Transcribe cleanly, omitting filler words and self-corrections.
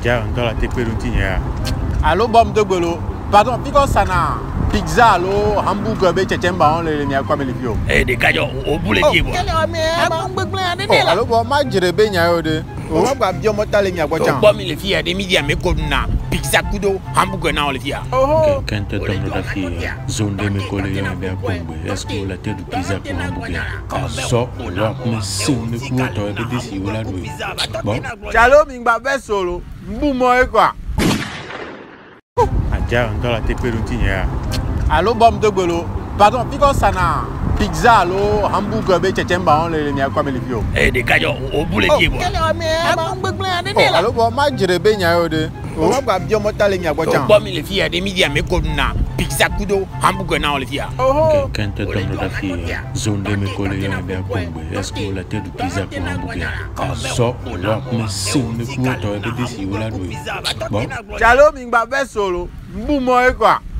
Adja, on doit la tépé l'untinia. Allô, bom de golo. Pardon, pico sana. Pizza, allô, hamburger, be chechemba, on le mia kwa melifio. Eh, des gars, au boulet qui est bon. Allô, bon, ma jirebe nya yode. On va bien monter les mia kwa chan. Bon, mais les filles, des midi à mes na pizza kudo, hamburger na, les filles. Quand tu tombes la fille, zone de mes collègues, bien comble. Est-ce que la tête du pizza pour hamburger? So, on va commencer le coup, tu as dit si on l'a doué. Bon. Chalo, mingba be solo. Mbu moe quoi. Adja, on doit la tépé l'untinia. Allô, bom de golo. Pardon, pico sana. Pizza, allô, hamburger, be chechemba, on le mia kwa melifio. Eh, des gars, au boulet qui est bon. Allô, bon, ma jirebe nya yode. On va bien monter les mia kwa chan. Bon, mais les filles, des midi à mes na pizza kudo, hamburger na, les filles. Quand tu tombes la fille, zone de mes collègues, bien comble. Est-ce que la tête du pizza pour hamburger? So, on va commencer le coup, tu as dit si on l'a doué. Bon. Chalo, mingba be solo. Mbu moe quoi.